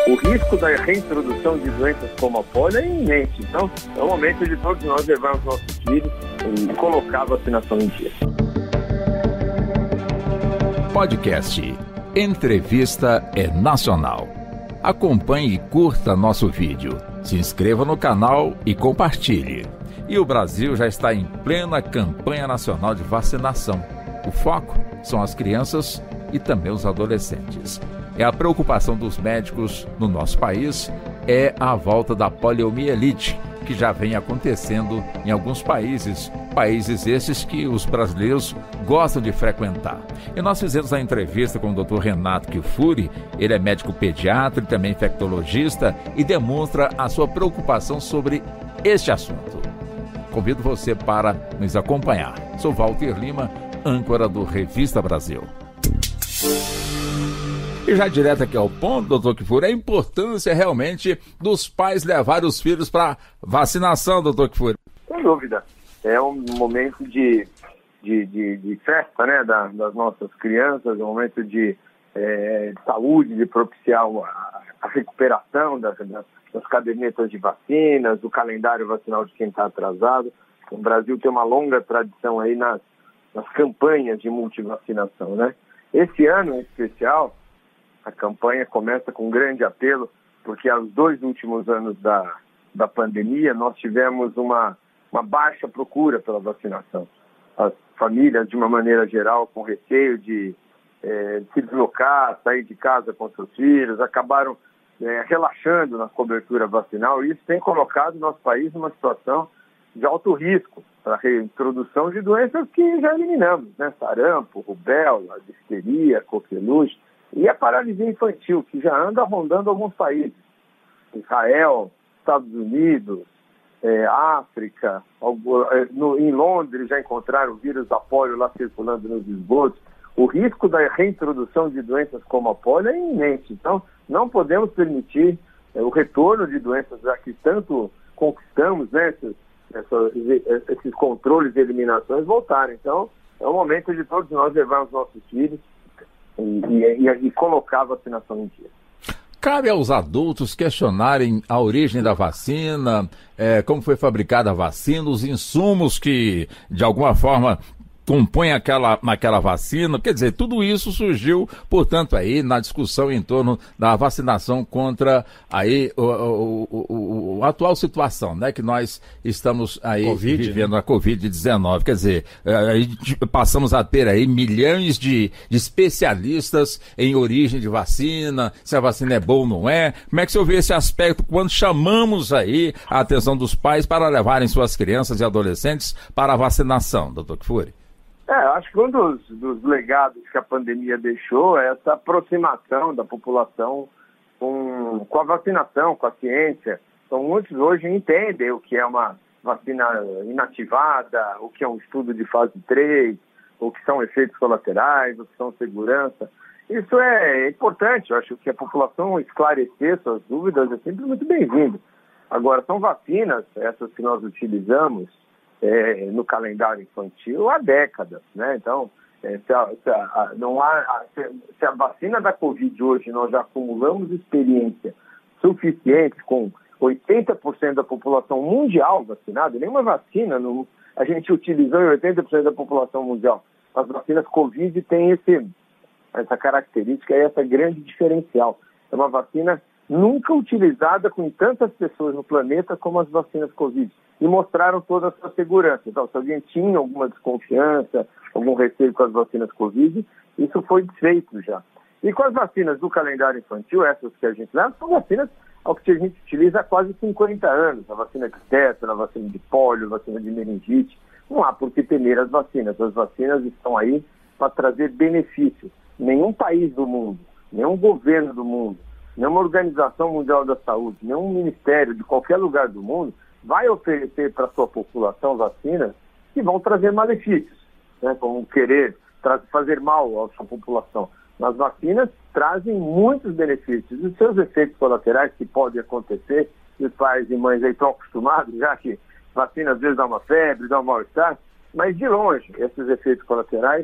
O risco da reintrodução de doenças como a polio é iminente. Então, é o momento de todos nós levarmos nossos filhos e colocar a vacinação em dia. Podcast Entrevista é Nacional. Acompanhe e curta nosso vídeo. Se inscreva no canal e compartilhe. E o Brasil já está em plena campanha nacional de vacinação. O foco são as crianças e também os adolescentes. A preocupação dos médicos no nosso país é a volta da poliomielite, que já vem acontecendo em alguns países esses que os brasileiros gostam de frequentar. E nós fizemos a entrevista com o Dr. Renato Kifuri, ele é médico pediatra e também infectologista e demonstra a sua preocupação sobre este assunto. Convido você para nos acompanhar. Sou Walter Lima, âncora do Revista Brasil. E já direto aqui ao ponto, doutor Kifuri, a importância realmente dos pais levarem os filhos para vacinação, doutor Kifuri. Sem dúvida. É um momento de festa, né, das nossas crianças, um momento de saúde, de propiciar a recuperação das cadernetas de vacinas, do calendário vacinal de quem está atrasado. O Brasil tem uma longa tradição aí nas campanhas de multivacinação, né? Esse ano, em especial, a campanha começa com um grande apelo, porque aos 2 últimos anos da pandemia, nós tivemos uma baixa procura pela vacinação. As famílias, de uma maneira geral, com receio de se deslocar, sair de casa com seus filhos, acabaram relaxando na cobertura vacinal, e isso tem colocado o nosso país numa situação de alto risco para a reintrodução de doenças que já eliminamos, né? Sarampo, rubéola, difteria, coqueluche, e a paralisia infantil, que já anda rondando alguns países. Israel, Estados Unidos, África, em Londres já encontraram o vírus da polio lá circulando nos esgotos. O risco da reintrodução de doenças como a polio é iminente. Então, não podemos permitir o retorno de doenças já que tanto conquistamos, né, esses controles e eliminações voltarem. Então, é o momento de todos nós levarmos nossos filhos e colocar a vacinação em dia. Cabe aos adultos questionarem a origem da vacina, como foi fabricada a vacina, os insumos que, de alguma forma, compõem aquela vacina. Quer dizer, tudo isso surgiu, portanto, aí na discussão em torno da vacinação contra aí a atual situação, né, que nós estamos aí vivendo, né? A Covid-19. Quer dizer, aí passamos a ter aí milhões de especialistas em origem de vacina, se a vacina é boa ou não é. Como é que você vê esse aspecto quando chamamos aí a atenção dos pais para levarem suas crianças e adolescentes para a vacinação, doutor Kifuri? Acho que um dos legados que a pandemia deixou é essa aproximação da população com a vacinação, com a ciência. Então, muitos hoje entendem o que é uma vacina inativada, o que é um estudo de fase 3, o que são efeitos colaterais, o que são segurança. Isso é importante, eu acho que a população esclarecer suas dúvidas é sempre muito bem-vindo. Agora, são vacinas, essas que nós utilizamos, no calendário infantil há décadas, né? Então, se a vacina da Covid hoje nós já acumulamos experiência suficiente com 80% da população mundial vacinada, nenhuma vacina a gente utilizou em 80% da população mundial. As vacinas Covid têm essa característica e essa grande diferencial. É uma vacina nunca utilizada com tantas pessoas no planeta como as vacinas Covid. E mostraram toda a sua segurança. Então, se alguém tinha alguma desconfiança, algum receio com as vacinas Covid, isso foi desfeito já. E com as vacinas do calendário infantil, essas que a gente leva, são vacinas ao que a gente utiliza há quase 50 anos. A vacina de tétano, a vacina de pólio, a vacina de meningite. Não há por que temer as vacinas. As vacinas estão aí para trazer benefícios. Nenhum país do mundo, nenhum governo do mundo, nenhuma Organização Mundial da Saúde, nenhum ministério de qualquer lugar do mundo vai oferecer para a sua população vacinas que vão trazer malefícios, né, como querer fazer mal à sua população. As vacinas trazem muitos benefícios. Os seus efeitos colaterais que podem acontecer, e os pais e mães aí estão acostumados, já que vacina às vezes dá uma febre, dá um mal-estar, mas de longe, esses efeitos colaterais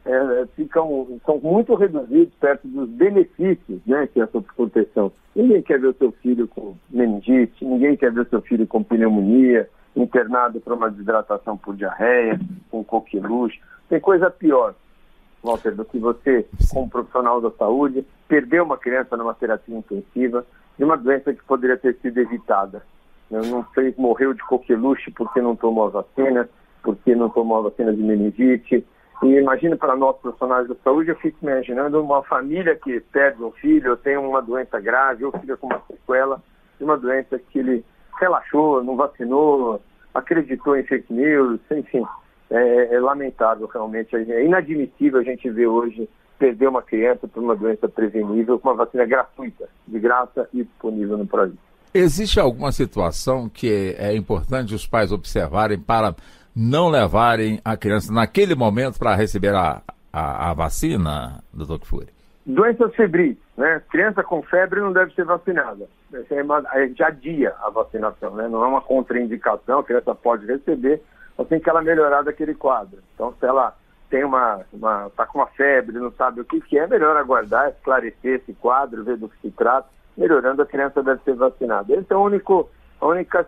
são muito reduzidos perto dos benefícios, né, que é essa proteção. Ninguém quer ver o seu filho com meningite, ninguém quer ver o seu filho com pneumonia, internado por uma desidratação por diarreia, com coqueluche. Tem coisa pior, Walter, do que você, como profissional da saúde, perder uma criança numa terapia intensiva de uma doença que poderia ter sido evitada. Morreu de coqueluche porque não tomou a vacina, porque não tomou a vacina de meningite. E imagina, para nós profissionais da saúde, eu fico imaginando uma família que perde um filho, ou tem uma doença grave, ou fica com uma sequela de uma doença que ele relaxou, não vacinou, acreditou em fake news, enfim, é lamentável realmente. É inadmissível a gente ver hoje perder uma criança por uma doença prevenível com uma vacina gratuita, de graça e disponível no país. Existe alguma situação que é importante os pais observarem para não levarem a criança naquele momento para receber a vacina, doutor Kfouri? Doenças febris, né? Criança com febre não deve ser vacinada. A gente adia a vacinação, né? Não é uma contraindicação, a criança pode receber, assim que ela melhorar daquele quadro. Então, se ela tem tá com uma febre, não sabe o que é, melhor aguardar, esclarecer esse quadro, ver do que se trata. Melhorando, a criança deve ser vacinada. Essa é a única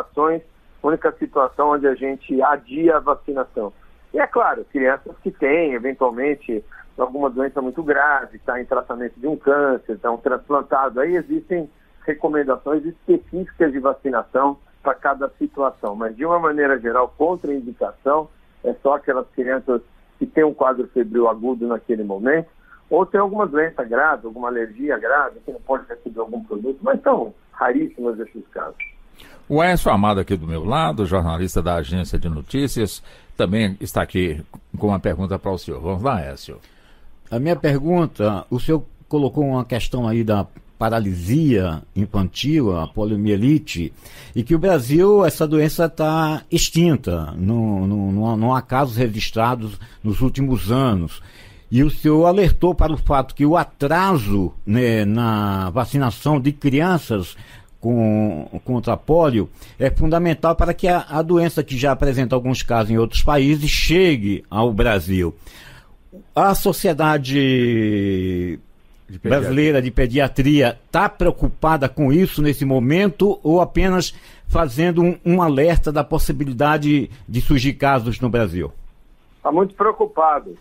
situação onde a gente adia a vacinação. E é claro, crianças que têm, eventualmente, alguma doença muito grave, está em tratamento de um câncer, está um transplantado, aí existem recomendações específicas de vacinação para cada situação. Mas, de uma maneira geral, contraindicação é só aquelas crianças que têm um quadro febril agudo naquele momento, ou tem alguma doença grave, alguma alergia grave, que não pode receber algum produto, mas são raríssimos esses casos. O Aécio Amado aqui do meu lado, jornalista da Agência de Notícias, também está aqui com uma pergunta para o senhor. Vamos lá, Aécio. A minha pergunta, o senhor colocou uma questão aí da paralisia infantil, a poliomielite, e que o Brasil, essa doença está extinta, não há casos registrados nos últimos anos. E o senhor alertou para o fato que o atraso, né, na vacinação de crianças contra a polio é fundamental para que a doença, que já apresenta alguns casos em outros países, chegue ao Brasil. A Sociedade Brasileira de Pediatria está preocupada com isso nesse momento, ou apenas fazendo um alerta da possibilidade de surgir casos no Brasil? Está muito preocupado.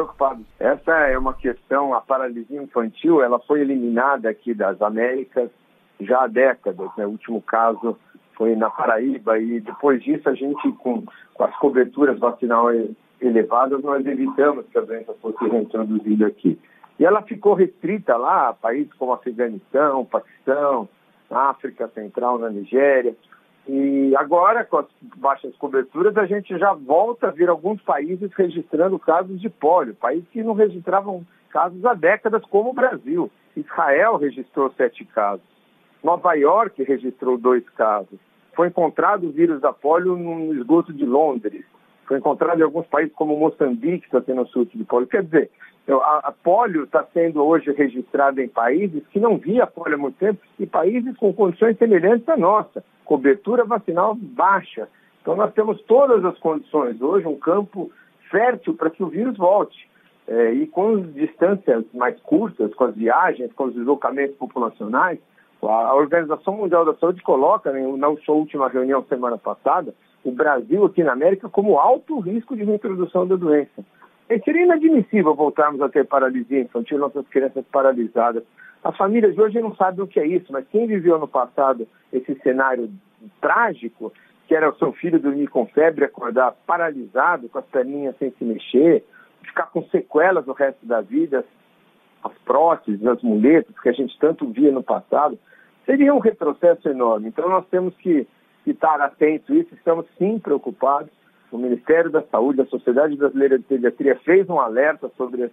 Essa é uma questão, a paralisia infantil, ela foi eliminada aqui das Américas já há décadas, né? O último caso foi na Paraíba, e depois disso a gente, com as coberturas vacinais elevadas, nós evitamos que a doença fosse reintroduzida aqui. E ela ficou restrita lá a países como Afeganistão, Paquistão, África Central, na Nigéria. E agora, com as baixas coberturas, a gente já volta a ver alguns países registrando casos de pólio, países que não registravam casos há décadas, como o Brasil. Israel registrou 7 casos. Nova York registrou 2 casos. Foi encontrado o vírus da pólio no esgoto de Londres. Foi encontrado em alguns países como Moçambique, que está tendo surto de pólio. Quer dizer, a pólio está sendo hoje registrada em países que não via pólio há muito tempo, e países com condições semelhantes à nossa. Cobertura vacinal baixa. Então nós temos todas as condições hoje, um campo fértil para que o vírus volte. E com as distâncias mais curtas, com as viagens, com os deslocamentos populacionais, a Organização Mundial da Saúde coloca, na sua última reunião semana passada, o Brasil aqui na América como alto risco de reintrodução da doença. Seria inadmissível voltarmos a ter paralisia infantil, nossas crianças paralisadas. As famílias de hoje não sabem o que é isso, mas quem viveu no passado esse cenário trágico, que era o seu filho dormir com febre, acordar paralisado, com as perninhas sem se mexer, ficar com sequelas o resto da vida, as próteses, as muletas, que a gente tanto via no passado, seria um retrocesso enorme. Então nós temos que estar atentos a isso, estamos sim preocupados. O Ministério da Saúde, a Sociedade Brasileira de Pediatria fez um alerta sobre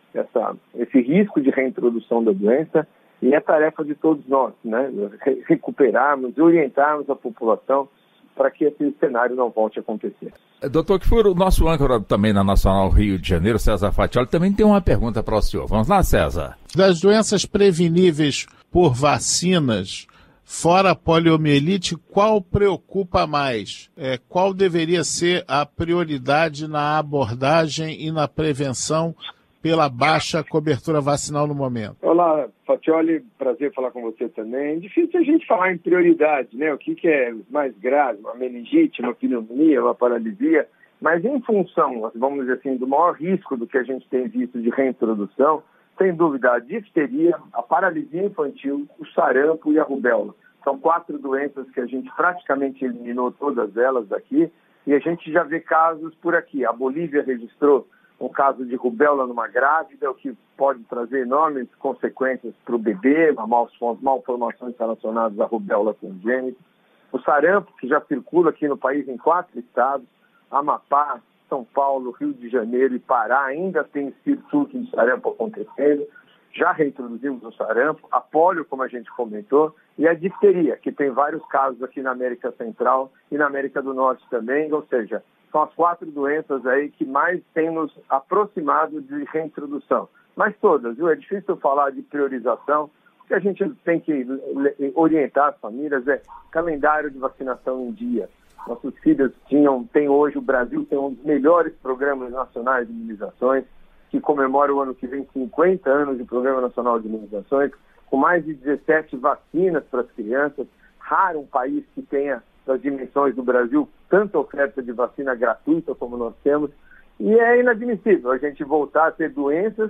esse risco de reintrodução da doença, e é tarefa de todos nós, né? Recuperarmos e orientarmos a população para que esse cenário não volte a acontecer. Doutor Kfouri, o nosso âncora também na Nacional Rio de Janeiro, César Fatioli, também tem uma pergunta para o senhor. Vamos lá, César. Das doenças preveníveis por vacinas, fora a poliomielite, qual preocupa mais? Qual deveria ser a prioridade na abordagem e na prevenção pela baixa cobertura vacinal no momento? Olá, Fatioli, prazer falar com você também. Difícil a gente falar em prioridade, né? O que é mais grave, uma meningite, uma pneumonia, uma paralisia, mas em função, vamos dizer assim, do maior risco do que a gente tem visto de reintrodução, sem dúvida a difteria, a paralisia infantil, o sarampo e a rubéola. São 4 doenças que a gente praticamente eliminou todas elas daqui e a gente já vê casos por aqui. A Bolívia registrou um caso de rubéola numa grávida, o que pode trazer enormes consequências para o bebê, malformações relacionadas à rubéola congênita. O sarampo, que já circula aqui no país em 4 estados, Amapá, São Paulo, Rio de Janeiro e Pará, ainda tem surto de sarampo acontecendo. Já reintroduzimos o sarampo, a polio, como a gente comentou, e a difteria, que tem vários casos aqui na América Central e na América do Norte também, ou seja, são as 4 doenças aí que mais têm nos aproximado de reintrodução. Mas todas, viu? É difícil falar de priorização, o que a gente tem que orientar as famílias é calendário de vacinação em dia. Nossos filhos tem hoje, o Brasil tem um dos melhores programas nacionais de imunizações, que comemora o ano que vem 50 anos de Programa Nacional de Imunizações, com mais de 17 vacinas para as crianças. Raro um país que tenha, das dimensões do Brasil, tanta oferta de vacina gratuita como nós temos. E é inadmissível a gente voltar a ter doenças,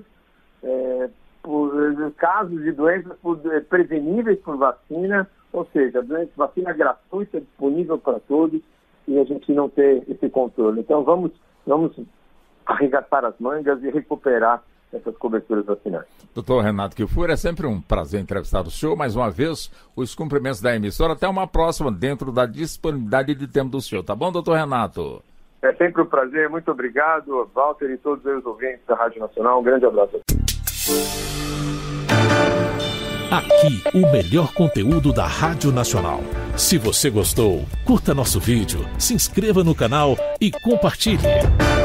casos de doenças preveníveis por vacina, ou seja, vacina gratuita disponível para todos e a gente não ter esse controle. Então vamos arregaçar as mangas e recuperar essas coberturas vacinais. Doutor Renato Kifuri, é sempre um prazer entrevistar o senhor. Mais uma vez, os cumprimentos da emissora. Até uma próxima, dentro da disponibilidade de tempo do senhor. Tá bom, doutor Renato? É sempre um prazer. Muito obrigado, Walter e todos os ouvintes da Rádio Nacional. Um grande abraço. Aqui, o melhor conteúdo da Rádio Nacional. Se você gostou, curta nosso vídeo, se inscreva no canal e compartilhe.